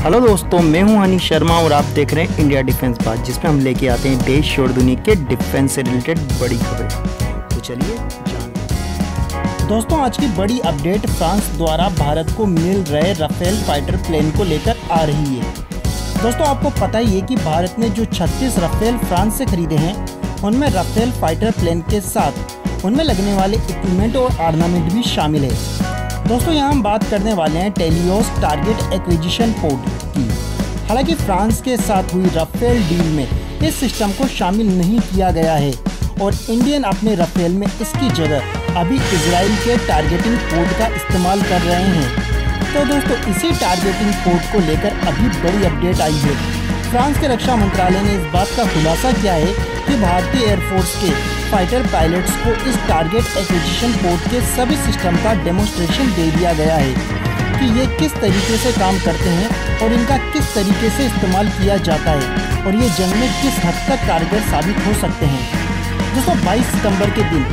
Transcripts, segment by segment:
Hello दोस्तों, मैं हूं हनी शर्मा और आप देख रहे हैं इंडिया डिफेंस बात, जिसमें हम लेके आते हैं देश और दुनिया के डिफेंस से रिलेटेड बड़ी खबरें। तो चलिए जानते। दोस्तों, आज की बड़ी अपडेट फ्रांस द्वारा भारत को मिल रहे राफेल फाइटर प्लेन को लेकर आ रही है। दोस्तों, आपको पता ही है कि भारत ने जो 36 राफेल फ्रांस से खरीदे हैं, उनमें राफेल फाइटर प्लेन के साथ उनमें लगने वाले इक्विपमेंट और ऑर्नामेंट भी शामिल है। दोस्तों, यहाँ हम बात करने वाले हैं टेलियोस टारगेट एक्विजिशन पोर्ट की। हालांकि फ्रांस के साथ हुई राफेल डील में इस सिस्टम को शामिल नहीं किया गया है और इंडियन अपने राफेल में इसकी जगह अभी इजराइल के टारगेटिंग पोर्ट का इस्तेमाल कर रहे हैं। तो दोस्तों, इसी टारगेटिंग पोर्ट को लेकर अभी बड़ी अपडेट आई है। फ्रांस के रक्षा मंत्रालय ने इस बात का खुलासा किया है कि भारतीय एयरफोर्स के फाइटर पायलट्स को इस टारगेट एक्विजिशन पोर्ट के सभी सिस्टम का डेमोन्स्ट्रेशन दे दिया गया है कि ये किस तरीके से काम करते हैं और इनका किस तरीके से इस्तेमाल किया जाता है और ये जंग में किस हद तक कारगर साबित हो सकते हैं। दोस्तों, 22 सितंबर के दिन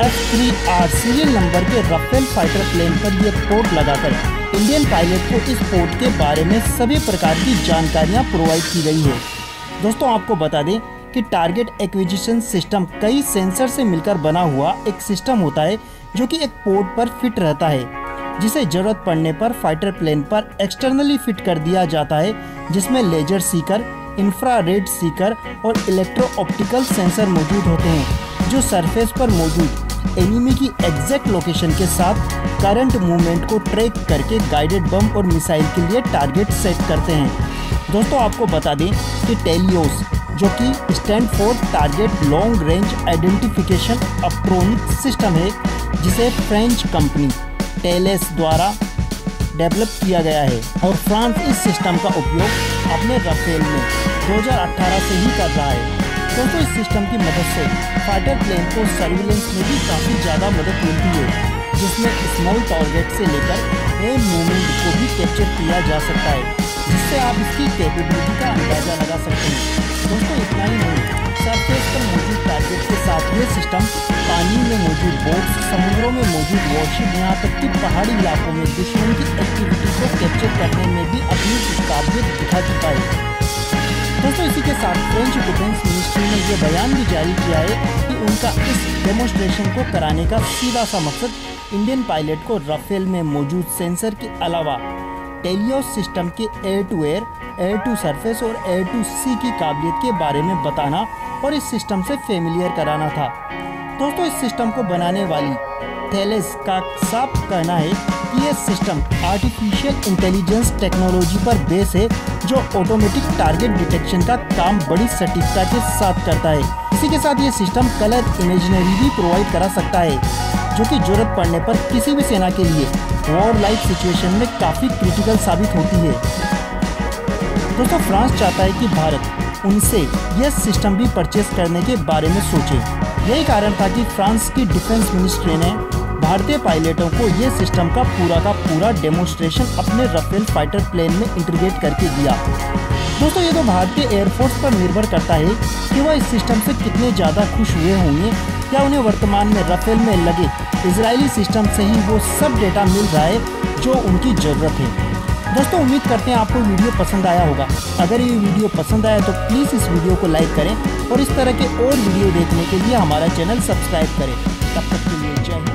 F3R सीरियल नंबर के राफेल फाइटर प्लेन पर यह पोर्ट लगाकर इंडियन पायलट को इस पोर्ट के बारे में सभी प्रकार की जानकारियाँ प्रोवाइड की गई है। दोस्तों, आपको बता दें कि टारगेट एक्विजिशन सिस्टम कई सेंसर से मिलकर बना हुआ एक सिस्टम होता है जो कि एक पोर्ट पर फिट रहता है, जिसे जरूरत पड़ने पर फाइटर प्लेन पर एक्सटर्नली फिट कर दिया जाता है, जिसमें लेजर सीकर, इंफ्रारेड सीकर और इलेक्ट्रो ऑप्टिकल सेंसर मौजूद होते हैं, जो सरफेस पर मौजूद एनिमी की एग्जैक्ट लोकेशन के साथ करंट मूवमेंट को ट्रैक करके गाइडेड बम और मिसाइल के लिए टारगेट सेट करते हैं। दोस्तों, आपको बता दें कि टेलियोस, जो कि stand for target long range identification optronic system है, जिसे फ्रेंच कंपनी टेलेस द्वारा डेवलप किया गया है और फ्रांस इस सिस्टम का उपयोग अपने राफेल में 2018 से ही कर रहा है। दोस्तों, इस सिस्टम की मदद से फाइटर प्लेन को सर्विलेंस में भी काफ़ी ज़्यादा मदद मिलती है, जिसमें स्मॉल टारगेट से लेकर एयर मूवमेंट को भी कैप्चर किया जा सकता है, जिससे आप इसकी कैपेबिलिटी का अंदाज़ा लगा सकते हैं। दोस्तों, इतना ही नहीं, सरफेस पर मौजूद टारगेट के साथ ये सिस्टम पानी में मौजूद बोट्स, समुद्रों में मौजूद वॉरशिप, यहाँ तक कि पहाड़ी इलाकों में दुश्मन की एक्टिविटी को कैप्चर करने में भी अपनी काबिलियत दिखा चुका है। दोस्तों, इसी के साथ फ्रेंच डिफेंस मिनिस्ट्री ने यह बयान भी जारी किया है कि उनका इस डेमोन्स्ट्रेशन को कराने का सीधा सा मकसद इंडियन पायलट को राफेल में मौजूद सेंसर के अलावा टेलियोस सिस्टम के air to air, air to surface और एयर टू सी की काबिलियत के बारे में बताना और इस सिस्टम से फेमिलियर कराना था। दोस्तों, इस सिस्टम को बनाने वाली थेलेस का साफ कहना है कि यह सिस्टम आर्टिफिशियल इंटेलिजेंस टेक्नोलॉजी पर बेस है, जो ऑटोमेटिक टारगेट डिटेक्शन का काम बड़ी सटीकता के साथ करता है। इसी के साथ ये सिस्टम कलर इमेजिनरी भी प्रोवाइड करा सकता है, जो कि जरूरत पड़ने पर किसी भी सेना के लिए वॉर लाइक सिचुएशन में काफ़ी क्रिटिकल साबित होती है। दोस्तों, फ्रांस चाहता है कि भारत उनसे यह सिस्टम भी परचेस करने के बारे में सोचे। यही कारण था कि फ्रांस की डिफेंस मिनिस्ट्री ने भारतीय पायलटों को यह सिस्टम का पूरा डेमोन्स्ट्रेशन अपने राफेल फाइटर प्लेन में इंटीग्रेट करके दिया। दोस्तों, ये तो भारतीय एयरफोर्स पर निर्भर करता है कि वह इस सिस्टम से कितने ज़्यादा खुश हुए होंगे, या उन्हें वर्तमान में राफेल में लगे इजरायली सिस्टम से ही वो सब डेटा मिल रहा है जो उनकी ज़रूरत है। दोस्तों, उम्मीद करते हैं आपको वीडियो पसंद आया होगा। अगर ये वीडियो पसंद आया तो प्लीज़ इस वीडियो को लाइक करें और इस तरह के और वीडियो देखने के लिए हमारा चैनल सब्सक्राइब करें। तब तक के लिए जय हिंद।